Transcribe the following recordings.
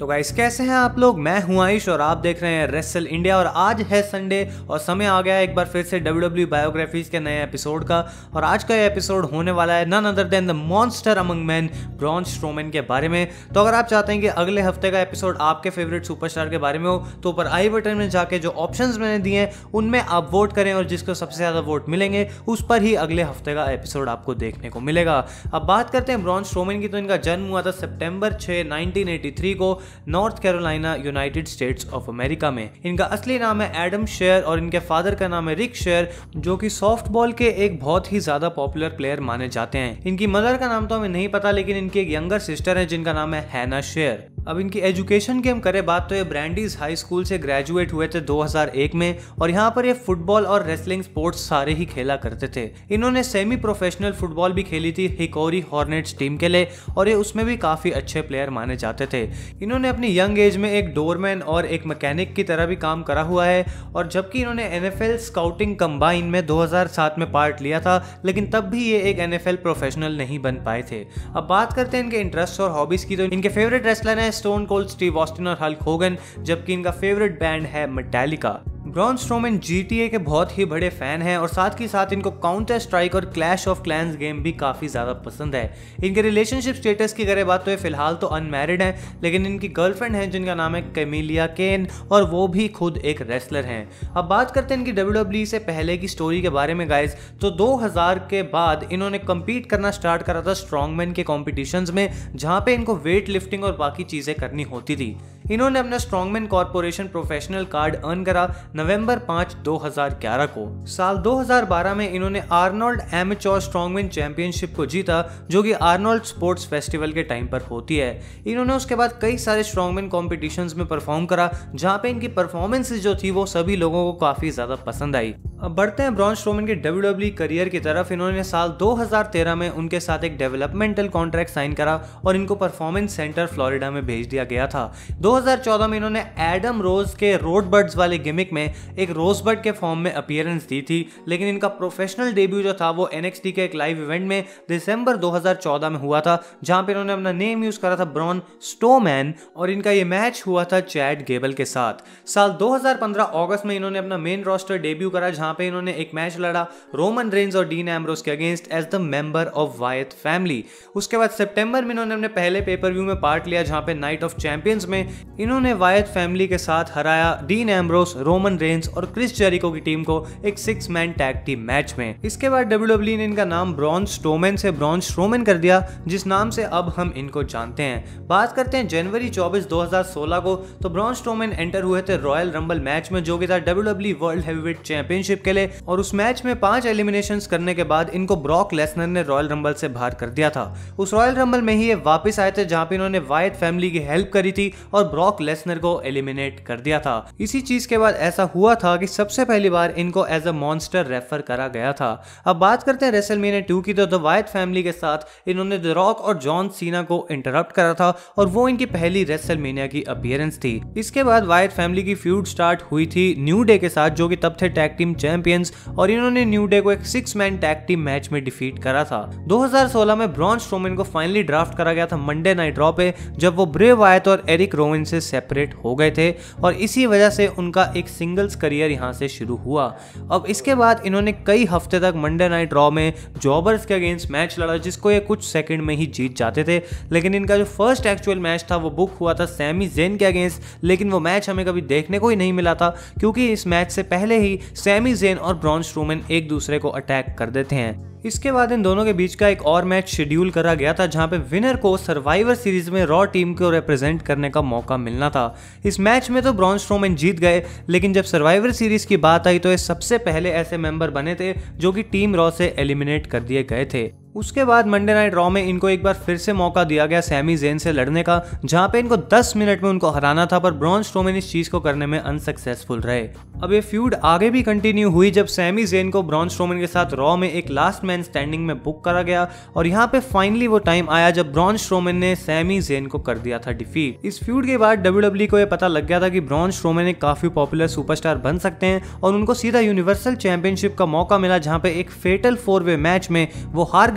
तो गाइस कैसे हैं आप लोग। मैं हूं आयुष और आप देख रहे हैं रेसल इंडिया। और आज है संडे और समय आ गया है एक बार फिर से WWE बायोग्राफीज के नए एपिसोड का। और आज का ये एपिसोड होने वाला है none other than the monster among men Braun Strowman के बारे में। तो अगर आप चाहते हैं कि अगले हफ्ते का एपिसोड आपके फेवरेट सुपरस्टार के बारे में हो तो ऊपर आई बटन में जाके जो ऑप्शंस मैंने दिए हैं उनमें आप वोट करें और जिसको सबसे ज्यादा वोट मिलेंगे उस पर ही अगले हफ्ते का एपिसोड आपको देखने को मिलेगा। अब बात करते हैं ब्रॉन स्ट्रोमैन की। तो इनका जन्म हुआ था सितंबर 6, 1983 को North Carolina, United States of America में। इनका असली नाम है एडम शेयर और इनके फादर का नाम है रिक शेयर, जो कि सॉफ्टबॉल के एक बहुत ही ज्यादा पॉपुलर प्लेयर माने जाते हैं। इनकी मदर का नाम तो हमें नहीं पता, लेकिन इनकी एक यंगर सिस्टर है जिनका नाम है हैना शेयर। अब इनकी एजुकेशन की हम करें बात तो ये ब्रांडीज हाई स्कूल से ग्रेजुएट हुए थे 2001 में और यहाँ पर ये फुटबॉल और रेसलिंग स्पोर्ट्स सारे ही खेला करते थे। इन्होंने सेमी प्रोफेशनल फुटबॉल भी खेली थी हिकोरी हॉर्नेट्स टीम के लिए और ये उसमें भी काफी अच्छे प्लेयर माने जाते थे। इन्होंने अपनी यंग एज में एक डोरमैन और एक मैकेनिक की तरह भी काम करा हुआ है। और जबकि इन्होंने NFL स्काउटिंग कंबाइन में 2007 में पार्ट लिया था, लेकिन तब भी ये एक NFL प्रोफेशनल नहीं बन पाए थे। अब बात करते हैं इनके इंटरेस्ट और हॉबीज की। तो इनके फेवरेट रेसलर हैं स्टोन कोल्ड स्टीव ऑस्टिन और हल्क होगन, जबकि इनका फेवरेट बैंड है मेटालिका। ब्रॉन स्ट्रोमैन GTA के बहुत ही बड़े फैन हैं और साथ ही साथ इनको काउंटर स्ट्राइक और क्लैश ऑफ क्लैंस गेम भी काफी ज्यादा पसंद है। इनके रिलेशनशिप स्टेटस की करें बात तो ये फिलहाल तो अनमैरिड हैं, लेकिन इनकी गर्लफ्रेंड है जिनका नाम है कैमिलिया केन और वो भी खुद एक रेसलर हैं। अब बात करते हैं इनकी WWE से पहले की स्टोरी के बारे में गाइस। तो 2000 के बाद इन्होंने कम्पीट करना स्टार्ट करा था स्ट्रॉन्गमैन के कॉम्पिटिशंस में, जहां पे इनको वेट लिफ्टिंग और बाकी चीजें करनी होती थी। इन्होंने अपना strongman corporation professional card earn करा नवंबर 5, 2011 को। साल 2012 में इन्होंने आर्नोल्ड एमेच्योर स्ट्रॉन्गमैन चैंपियनशिप को जीता, जो कि आर्नोल्ड स्पोर्ट्स फेस्टिवल के टाइम पर होती है। इन्होंने उसके बाद कई सारे स्ट्रॉन्गमैन कॉम्पिटिशंस में परफॉर्म करा, जहां पे इनकी परफॉर्मेंसेस जो थी वो सभी लोगों को काफी ज्यादा पसंद आई। अब बढ़ते हैं ब्रॉन स्ट्रोमैन के WWE करियर की तरफ। इन्होंने साल 2013 में उनके साथ एक डेवलपमेंटल कॉन्ट्रैक्ट साइन करा और इनको परफॉर्मेंस सेंटर फ्लोरिडा में भेज दिया गया था। 2014 में इन्होंने एडम रोज के रोडबर्ड्स वाले गिमिक में एक रोजबर्ड के फॉर्म में अपीयरेंस दी थी, लेकिन इनका प्रोफेशनल डेब्यू जो था वो NXT के एक लाइव इवेंट में दिसंबर 2014 में हुआ था, जहां पे इन्होंने अपना नेम यूज करा था ब्रॉन स्टोमैन और इनका ये मैच हुआ था चैड गेबल के साथ। साल 2015 अगस्त में इन्होंने अपना मेन रोस्टर डेब्यू करा, जहां पे इन्होंने एक मैच लड़ा रोमन रेंज और डीन एम्ब्रोस के against as the member of Wyatt family. उसके बाद सितंबर में इन्होंने अपने पहले पेपर व्यू में पार्ट लिया, जहां पे नाइट ऑफ चैंपियंस में इन्होंने वायत फैमिली के साथ हराया डीन एम्ब्रोस, रोमन रेंज और क्रिस जेरिको की टीम को एक 6 मैन टैग टीम मैच में। इसके बाद WWE ने इनका नाम ब्रॉन स्ट्रोमैन से ब्रॉन स्ट्रोमैन कर दिया, जिस नाम से अब हम इनको जानते हैं। बात करते हैं जनवरी 24, 2016 को। तो ब्रॉन स्ट्रोमैन एंटर हुए थे रॉयल रंबल मैच में, जो कि था WWE वर्ल्ड हेवीवेट चैंपियनशिप के लिए। और उस मैच में 5 एलिमिनेशंस करने के बाद इनको ब्रॉक लेसनर ने रॉयल रंबल से बाहर कर दिया था। उस रॉयल रंबल में ही ये वापस आए थे, जहां पे इन्होंने वायत फैमिली की हेल्प करी थी और ब्रॉक लेसनर को एलिमिनेट कर दिया था। इसी चीज के बाद ऐसा हुआ था कि सबसे पहली बार इनको एज अ मॉन्स्टर रेफर करा गया था। अब बात करते हैं रेसलमेनिया 2 की। तो द वायत फैमिली के साथ इन्होंने द रॉक और जॉन सीना को इंटरप्ट करा था और वो इनकी पहली रेसलमेनिया की अपीयरेंस थी। इसके बाद वायत फैमिली की फ्यूड स्टार्ट हुई थी न्यू डे के साथ, जो कि तब थे टैग टीम चैंपियंस, और इन्होंने न्यू डे को एक 6 मैन टैग टीम मैच में डिफीट करा था। 2016 में ब्रॉन स्ट्रोमैन को फाइनली ड्राफ्ट करा गया था मंडे नाइट रॉ पे, जब वो ब्रे वायत और एरिक रोवन से सेपरेट हो गए थे और इसी वजह से उनका एक सिंगल्स करियर यहां से शुरू हुआ। अब इसके बाद इन्होंने कई हफ्ते तक मंडे नाइट रॉ में जॉबर्स के अगेंस्ट मैच लड़ा, जिसको ये कुछ सेकंड में ही जीत जाते थे। लेकिन इनका जो फर्स्ट एक्चुअल मैच था वो बुक हुआ था सैमी ज़ेन के अगेंस्ट, लेकिन वो मैच हमें कभी देखने को ही नहीं मिला था, क्योंकि इस मैच से पहले ही सैमी ज़ेन और ब्रॉन स्ट्रोमैन एक दूसरे को अटैक कर देते हैं। इसके बाद इन दोनों के बीच का एक और मैच शेड्यूल करा गया था, जहां पे विनर को सर्वाइवर सीरीज में रॉ टीम को रिप्रेजेंट करने का मौका मिलना था। इस मैच में तो ब्रॉन स्ट्रोमैन जीत गए, लेकिन जब सर्वाइवर सीरीज की बात आई तो ये सबसे पहले ऐसे मेंबर बने थे जो कि टीम रॉ से एलिमिनेट कर दिए गए थे। उसके बाद मंडे नाइट रॉ में इनको एक बार फिर से मौका दिया गया सैमी ज़ेन से लड़ने का, जहां पे इनको 10 मिनट में उनको हराना था, पर ब्रॉन स्ट्रोमैन इस चीज को करने में अनसक्सेसफुल रहे। अब ये फ्यूड आगे भी कंटिन्यू हुई जब सैमी ज़ेन को ब्रॉन स्ट्रोमैन के साथ रॉ में एक लास्ट मैन स्टैंडिंग में बुक करा गया और यहाँ पे फाइनली वो टाइम आया जब ब्रॉन स्ट्रोमैन ने सैमी ज़ेन को कर दिया था डिफीट। इस फ्यूड के बाद WWE को ये पता लग गया था कि ब्रॉन स्ट्रोमैन एक काफी पॉपुलर सुपरस्टार बन सकते हैं और उनको सीधा यूनिवर्सल चैंपियनशिप का मौका मिला, जहाँ पे एक फेटल 4 वे मैच में वो हार गए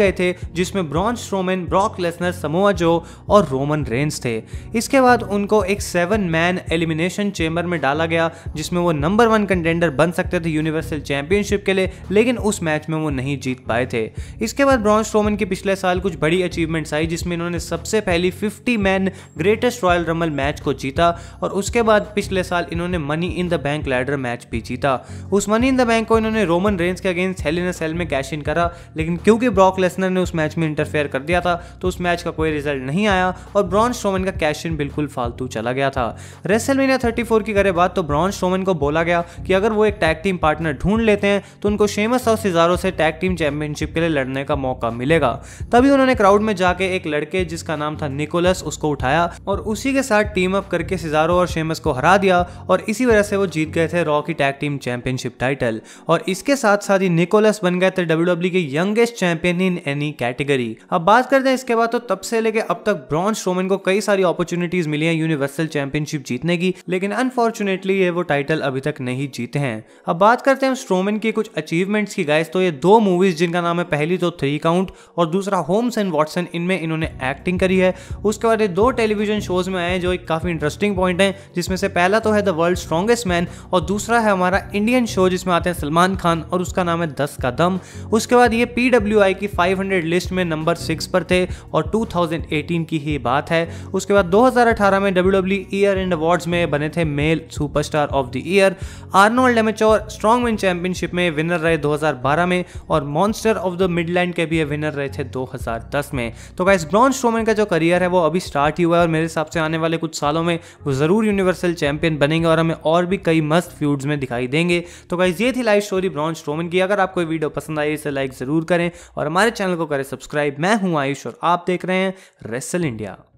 गए थे, जिसमें Braun Strowman, Brock Lesnar, Samoa Joe और रोमन रेंस थे। इसके बाद उनको एक 7 मैन एलिमिनेशन चेंबर में डाला गया, जिसमें वो नंबर 1 कंटेंडर बन सकते थे यूनिवर्सल चैंपियनशिप के लिए, लेकिन उस मैच में वो नहीं जीत पाए थे। इसके बाद ब्रॉन स्ट्रोमैन की पिछले साल कुछ बड़ी अचीवमेंट्स आई, जिसमें इन्होंने सबसे पहली 50 man greatest Royal Rumble match को जीता, और उसके बाद पिछले साल इन्होंने Money in the Bank ladder match भी जीता। उस मनी इन द बैंक को इन्होंने रोमन रेंस के against Hell in a Cell में कैश इन करा, लेकिन क्योंकि ब्रॉक लेसनर ने उस मैच में इंटरफेयर कर दिया था, तो उस मैच का कोई रिजल्ट नहीं आया और ब्रॉन स्ट्रोमैन का कैश इन बिल्कुल फालतू चला गया था। रेसलमेनिया 34 की करे बात तो ब्रॉन स्ट्रोमैन को बोला गया कि अगर वो एक टैग टीम पार्टनर ढूंढ लेते हैं तो उनको शेमस और सिजारो से टैग टीम चैंपियनशिप के लिए लड़ने का मौका मिलेगा। तभी उन्होंने क्राउड में जाके एक लड़के जिसका नाम था निकोलस उसको उठाया और उसी के साथ टीम अप करके सिजारो और शेमस को हरा दिया, और इसी वजह से वो जीत गए थे रॉ की टैग टीम चैंपियनशिप टाइटल। और इसके साथ साथ ही निकोलस बन गए थे WWE के youngest champion in any category. अब बात करते हैं इसके बाद तो तब से लेके अब तक ब्रॉन स्ट्रोमैन को कई सारी अपॉर्चुनिटीज मिली हैं यूनिवर्सल चैंपियनशिप जीतने की, लेकिन अनफॉर्चुनेटली ये वो टाइटल अभी तक नहीं जीते हैं। अब बात करते हैं स्ट्रोमैन की कुछ अचीवमेंट्स की गाइस, तो ये 2 मूवीज जिनका नाम है, पहली तो 3 काउंट और दूसरा होम्स एंड वॉटसन, इनमें इन्होंने एक्टिंग करी है। उसके बाद ये 2 टेलीविजन शोज में आए जो एक काफी इंटरेस्टिंग पॉइंट है, जिसमें से पहला तो है द वर्ल्ड स्ट्रॉन्गेस्ट मैन और दूसरा है हमारा इंडियन शो जिसमें आते हैं सलमान खान और उसका नाम है 10 का दम। उसके बाद ये PWI की 500 लिस्ट में नंबर 6 पर थे और 2018 की ही बात है। उसके बाद 2018 में WWE ईयर एंड अवार्ड्स में बने थे male superstar of the year. Arnold amateur strongman championship में विनर रहे 2012 में और मॉन्स्टर ऑफ द मिडलैंड के भी विनर रहे थे 2010 में। तो गाइस ब्रॉन स्ट्रोमैन का जो करियर है वो अभी स्टार्ट ही हुआ है और मेरे हिसाब से आने वाले कुछ सालों में वो जरूर यूनिवर्सल चैंपियन बनेंगे और हमें और भी कई मस्त फ्यूड्स में दिखाई देंगे। तो गाइस ये थी लाइव स्टोरी ब्रॉन स्ट्रोमैन की। अगर आपको वीडियो पसंद आई इसे लाइक जरूर करें और हमारे चैनल को करें सब्सक्राइब। मैं हूं आयुष और आप देख रहे हैं रेसल इंडिया।